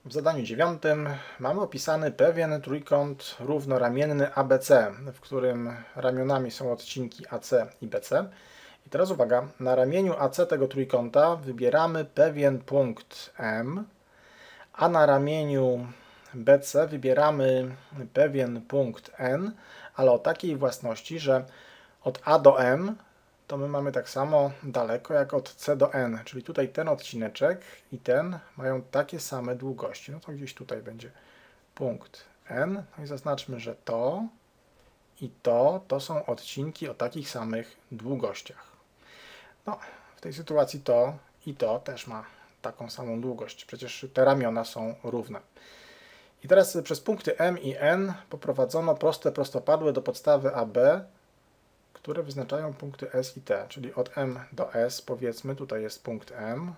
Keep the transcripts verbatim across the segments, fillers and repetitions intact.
W zadaniu dziewiątym mamy opisany pewien trójkąt równoramienny A B C, w którym ramionami są odcinki A C i B C. I teraz uwaga, na ramieniu A C tego trójkąta wybieramy pewien punkt M, a na ramieniu B C wybieramy pewien punkt N, ale o takiej własności, że od A do M to my mamy tak samo daleko jak od C do N, czyli tutaj ten odcineczek i ten mają takie same długości. No to gdzieś tutaj będzie punkt N. No i zaznaczmy, że to i to, to są odcinki o takich samych długościach. No, w tej sytuacji to i to też ma taką samą długość. Przecież te ramiona są równe. I teraz przez punkty M i N poprowadzono proste prostopadłe do podstawy A B, które wyznaczają punkty S i T, czyli od M do S, powiedzmy, tutaj jest punkt M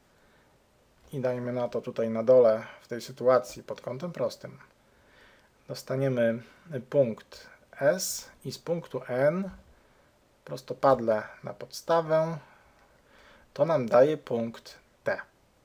i dajmy na to tutaj na dole w tej sytuacji pod kątem prostym dostaniemy punkt S i z punktu N prostopadle na podstawę to nam daje punkt T.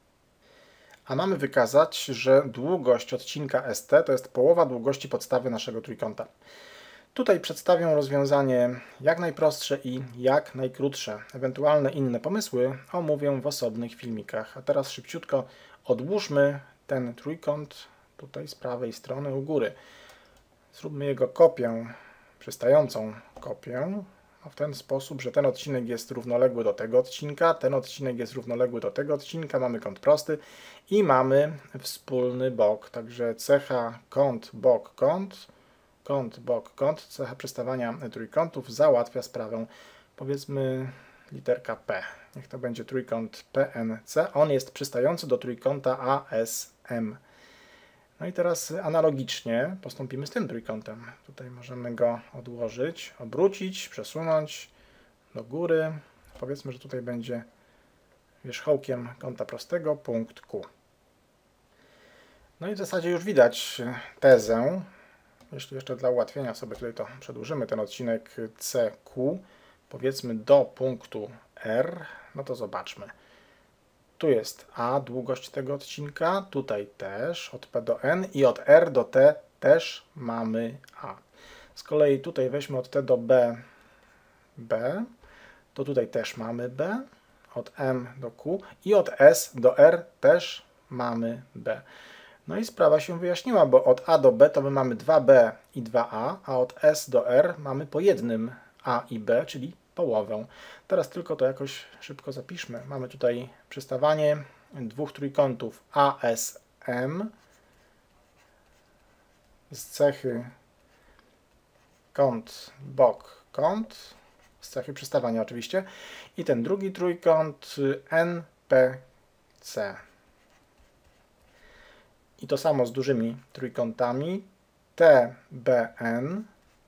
A mamy wykazać, że długość odcinka S T to jest połowa długości podstawy naszego trójkąta. Tutaj przedstawię rozwiązanie jak najprostsze i jak najkrótsze. Ewentualne inne pomysły omówię w osobnych filmikach. A teraz szybciutko odłóżmy ten trójkąt tutaj z prawej strony u góry. Zróbmy jego kopię, przystającą kopię, w ten sposób, że ten odcinek jest równoległy do tego odcinka, ten odcinek jest równoległy do tego odcinka, mamy kąt prosty i mamy wspólny bok. Także cecha kąt, bok, kąt, kąt, bok, kąt, cecha przystawania trójkątów załatwia sprawę, powiedzmy literka P. Niech to będzie trójkąt P N C. On jest przystający do trójkąta A S M. No i teraz analogicznie postąpimy z tym trójkątem. Tutaj możemy go odłożyć, obrócić, przesunąć do góry. Powiedzmy, że tutaj będzie wierzchołkiem kąta prostego punkt Q. No i w zasadzie już widać tezę. Jeśli jeszcze dla ułatwienia sobie tutaj to przedłużymy ten odcinek C Q, powiedzmy do punktu R, no to zobaczmy. Tu jest A, długość tego odcinka, tutaj też, od P do N i od R do T też mamy A. Z kolei tutaj weźmy od T do B, B, to tutaj też mamy B, od M do Q i od S do R też mamy B. No i sprawa się wyjaśniła, bo od A do B to my mamy dwa B i dwa A, a od S do R mamy po jednym A i B, czyli połowę. Teraz tylko to jakoś szybko zapiszmy. Mamy tutaj przystawanie dwóch trójkątów A S M z cechy kąt, bok, kąt, z cechy przystawania oczywiście, i ten drugi trójkąt N P C. I to samo z dużymi trójkątami T B N.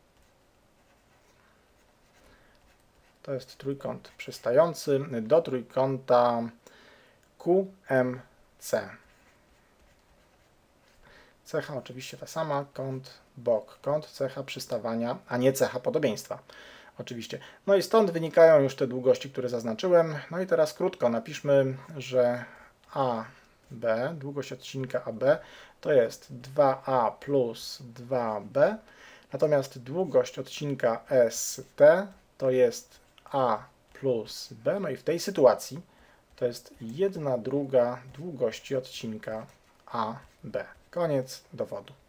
To jest trójkąt przystający do trójkąta Q M C. Cecha oczywiście ta sama, kąt, bok, kąt, cecha przystawania, a nie cecha podobieństwa. Oczywiście. No i stąd wynikają już te długości, które zaznaczyłem. No i teraz krótko napiszmy, że A B, długość odcinka A B to jest dwa A plus dwa B, natomiast długość odcinka S T to jest A plus B, no i w tej sytuacji to jest jedna druga długości odcinka A B. Koniec dowodu.